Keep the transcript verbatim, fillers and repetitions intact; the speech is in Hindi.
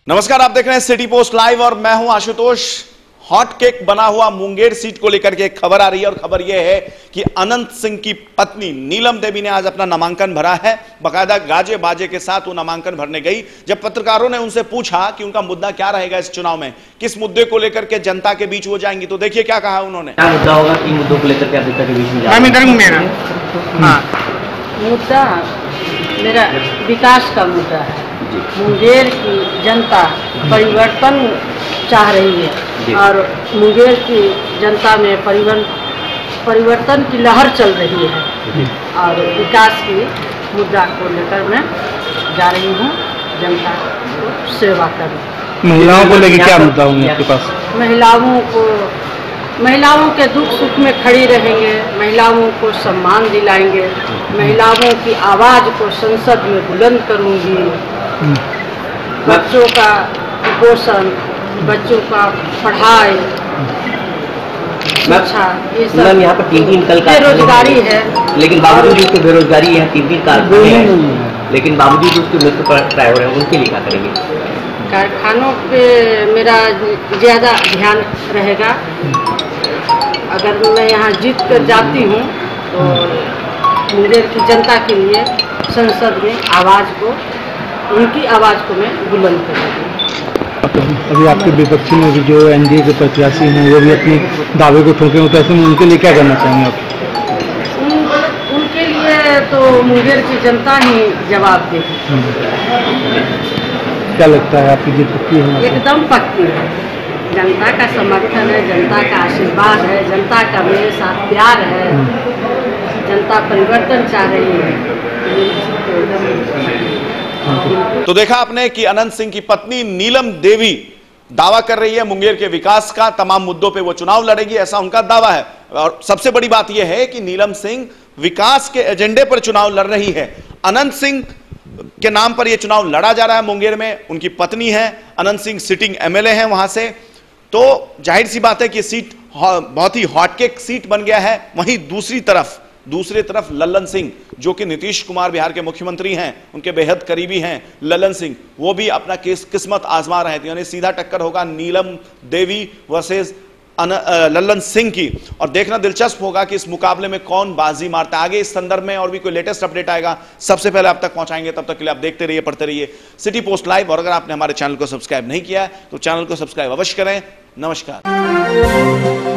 नमस्कार, आप देख रहे हैं सिटी पोस्ट लाइव और मैं हूं आशुतोष। हॉट केक बना हुआ मुंगेर सीट को लेकर के एक खबर आ रही है और खबर यह है कि अनंत सिंह की पत्नी नीलम देवी ने आज अपना नामांकन भरा है। बकायदा गाजे बाजे के साथ वो नामांकन भरने गई। जब पत्रकारों ने उनसे पूछा कि उनका मुद्दा क्या रहेगा इस चुनाव में, किस मुद्दे को लेकर के जनता के बीच वो जाएंगी, तो देखिए क्या कहा उन्होंने। क्या मुद्दा होगा, तीन मुद्दों को लेकर के जनता के बीच में जाएंगे। हाँ, मुद्दा मेरा विकास का मुद्दा है। मुंगेर की जनता परिवर्तन चाह रही है और मुंगेर की जनता में परिवर्तन परिवर्तन की लहर चल रही है और विकास की मुद्दा को लेकर मैं जा रही हूँ जनता को सेवा करने। महिलाओं को लेकर क्या मुद्दा होंगे आपके पास? महिलाओं को महिलाओं के दुख सुख में खड़ी रहेंगे, महिलाओं को सम्मान दिलाएंगे, महिलाओं की आवाज़ को संसद में बुलंद करूंगी। बच्चों का पोषण, बच्चों का पढ़ाई, शिक्षा, ये सब। यहाँ पर तीन तीन कल बेरोजगारी है, लेकिन बावजूद उसको बेरोजगारी है, तीन तीन कारखाने हैं, लेकिन बावजूद उसके मृत्यु ड्राइवर है, उनके लिए क्या करेंगे? कारखानों पे मेरा ज़्यादा ध्यान रहेगा। अगर मैं यहाँ जीत कर जाती हूँ तो मुंगेर की जनता के लिए संसद में आवाज़ को, उनकी आवाज़ को मैं बुलंद करूँगी। अभी आपके विपक्षी में भी जो एनडीए के प्रत्याशी हैं वो भी अपने दावे को ठोके होते हैं, उनके लिए क्या करना चाहेंगे आप? उन, उनके लिए तो मुंगेर की जनता ही जवाब देगी। क्या लगता है आपकी जीत पक्की है? एकदम पक्की है। जनता का समर्थन है, जनता का आशीर्वाद है, जनता का मेरे साथ प्यार है, जनता परिवर्तन चाह रही है। तो देखा आपने कि अनंत सिंह की पत्नी नीलम देवी दावा कर रही है मुंगेर के विकास का, तमाम मुद्दों पे वो चुनाव लड़ेगी, ऐसा उनका दावा है। और सबसे बड़ी बात यह है कि नीलम सिंह विकास के एजेंडे पर चुनाव लड़ रही है। अनंत सिंह के नाम पर यह चुनाव लड़ा जा रहा है मुंगेर में। उनकी पत्नी है, अनंत सिंह सिटिंग एमएलए हैं वहां से, तो जाहिर सी बात है कि सीट बहुत ही हॉटकेक सीट बन गया है। वहीं दूसरी तरफ दूसरी तरफ लल्लन सिंह, जो कि नीतीश कुमार बिहार के मुख्यमंत्री हैं, उनके बेहद करीबी हैं लल्लन सिंह, वो भी अपना केस किस्मत आजमा रहे थे। यानी सीधा टक्कर होगा नीलम देवी वर्सेस लल्लन सिंह की। और देखना दिलचस्प होगा कि इस मुकाबले में कौन बाजी मारता है। आगे इस संदर्भ में और भी कोई लेटेस्ट अपडेट आएगा, सबसे पहले आप तक पहुंचाएंगे। तब तक के लिए आप देखते रहिए, पढ़ते रहिए सिटी पोस्ट लाइव। और अगर आपने हमारे चैनल को सब्सक्राइब नहीं किया है तो चैनल को सब्सक्राइब अवश्य करें। नमस्कार।